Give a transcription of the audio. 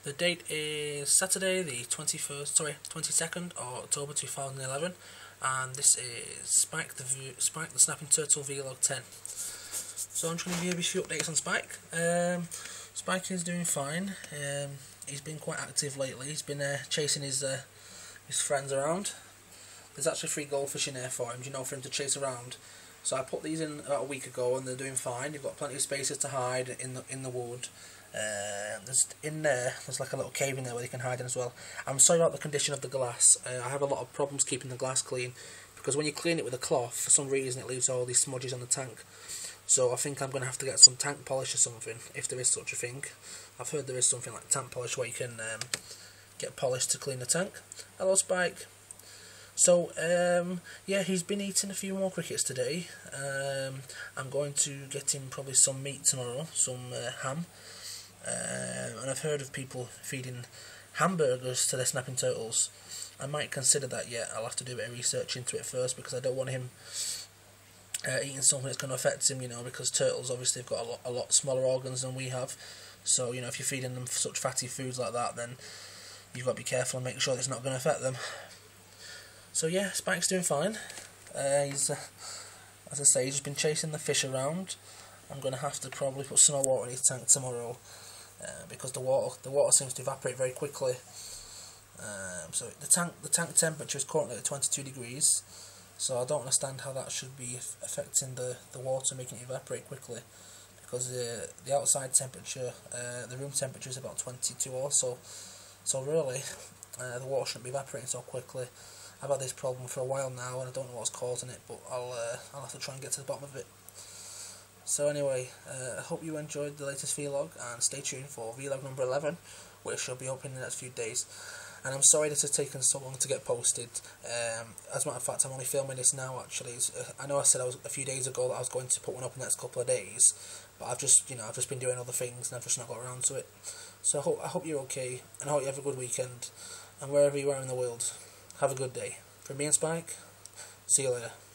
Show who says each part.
Speaker 1: The date is Saturday, the 22nd of October 2011, and this is Spike the Snapping Turtle Vlog 10. So I'm just going to give you a few updates on Spike. Spike is doing fine. He's been quite active lately. He's been chasing his friends around. There's actually 3 goldfish in there for him, for him to chase around. So I put these in about a week ago, and they're doing fine. They've got plenty of spaces to hide in the wood. There's like a little cave in there where they can hide in as well. I'm sorry about the condition of the glass. I have a lot of problems keeping the glass clean, because when you clean it with a cloth, for some reason it leaves all these smudges on the tank. So I think I'm going to have to get some tank polish or something, if there is such a thing. I've heard there is something like tank polish where you can get polish to clean the tank. Hello, Spike. So, yeah, he's been eating a few more crickets today. I'm going to get him probably some meat tomorrow, some ham. And I've heard of people feeding hamburgers to their snapping turtles. I might consider that yet. I'll have to do a bit of research into it first, because I don't want him eating something that's going to affect him, because turtles obviously have got a lot smaller organs than we have. So, if you're feeding them such fatty foods like that, then you've got to be careful and make sure that it's not going to affect them. So yeah, Spike's doing fine. He's, as I say, he's just been chasing the fish around. I'm going to have to probably put some more water in his tank tomorrow, because the water seems to evaporate very quickly. So the tank temperature is currently at 22 degrees. So I don't understand how that should be affecting the water, making it evaporate quickly, because the outside temperature, the room temperature, is about 22 or so. So really, the water shouldn't be evaporating so quickly. I've had this problem for a while now, and I don't know what's causing it, but I'll have to try and get to the bottom of it. So anyway, I hope you enjoyed the latest vlog, and stay tuned for vlog number 11, which shall be up in the next few days. And I'm sorry this has taken so long to get posted. As a matter of fact, I'm only filming this now. Actually, I know I said a few days ago that I was going to put one up in the next couple of days, but I've just been doing other things, and I've just not got around to it. So I hope you're okay, and I hope you have a good weekend, and wherever you are in the world, have a good day. From me and Spike, see you later.